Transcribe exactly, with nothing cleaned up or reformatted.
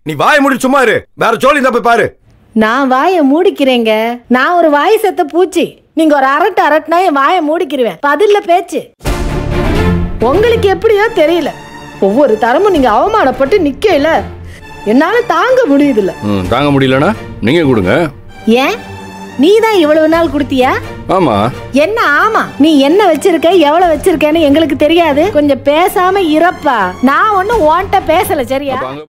நீ வாயை மூடி சும்மா இரு. வேற ஜோலி தான் போய் பாரு. நான் வாயை மூடிக்கிறேங்க. நான் ஒரு வாய் செத்த பூச்சி. நீங்க ஒரு அரட்டு அரட்டுனா என் வாயை மூடிக்கிருவேன். பதில்ல பேச்சு. உங்களுக்கு எப்படியோ தெரியல, ஒவ்வொரு தரமும் நீங்க அவமானப்பட்டு நிக்கல, என்னால தாங்க முடியுதுல்ல. தாங்க முடியலனா நீங்க கொடுங்க. ஏன் நீ தான் இவ்வளவு நாள் கொடுத்தியா? ஆமா. என்ன ஆமா? நீ என்ன வச்சிருக்க, எவ்வளவு வச்சிருக்கேன்னு எங்களுக்கு தெரியாது. கொஞ்சம் பேசாம இருப்பா. நான் ஒன்னும் உன்கிட்ட பேசல, சரியா?